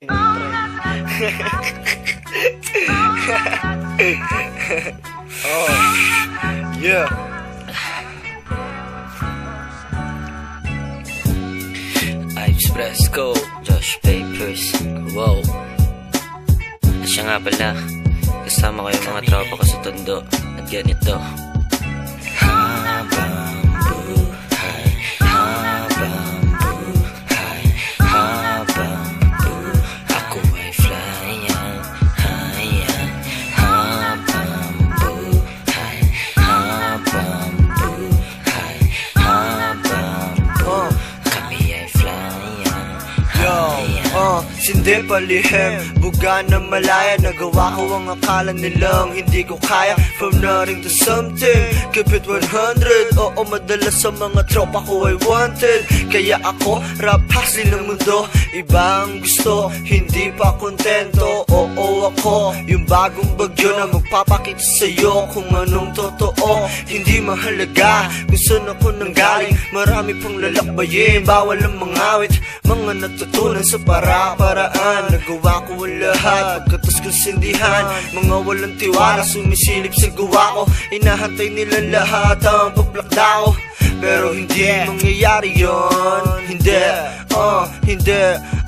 Oh, yeah. Express Go, Josh Papers. Wow. Siya nga pala, kasama ko yung mga tropa ko sa Tondo. At ganito. Habang buhay, habang buhay, habang buhay, ako ay flyan, hayan. Habang buhay, habang buhay, habang buhay, kami ay flyan, hayan. Sindi palihim, buga na malaya. Nagawa ko ang akala nilang hindi ko kaya. From nothing to something, keep it 100. Oo, madalas sa mga tropa ko ay wanted. Kaya ako, rap hustling ng mundo. Iba ang gusto, hindi pa kontento. Oo, ako, yung bagong bagyo na magpapakita sa'yo kung anong totoo. Hindi mahalaga kung saan ako nanggaling. Marami pang lalakbayin, bawal ang mangawit. Mga natutunan sa para-paraan. Nagawa ko ang lahat, pagkatas kong sindihan. Mga walang tiwala, sumisilip sa gawa ko. Inahantay nila lahat ang pagplakda ko, pero hindi mangyayari yun. Hindi, hindi,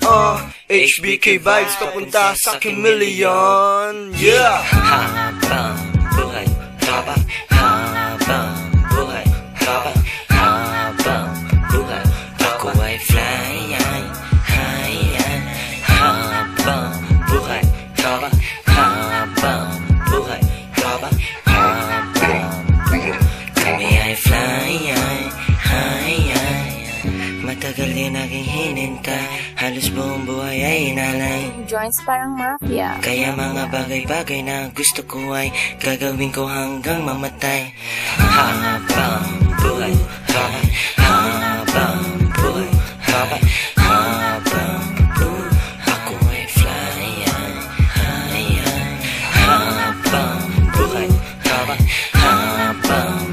HBK vibes papunta sa aking million. Yeah! Habang buhay, habang buhay, habang buhay, ako ay flyan, hayan. Habang buhay, habang buhay, habang buhay, kami ay flyan, hayan. Matagal din aking hinintay, halos buong buhay ay inalay. Joints parang mafia. Kaya mga bagay-bagay na gusto ko ay gagawin ko hanggang mamatay. Habang buhay, habang buhay, habang buhay, ako ay flyan, hayan. Habang buhay, habang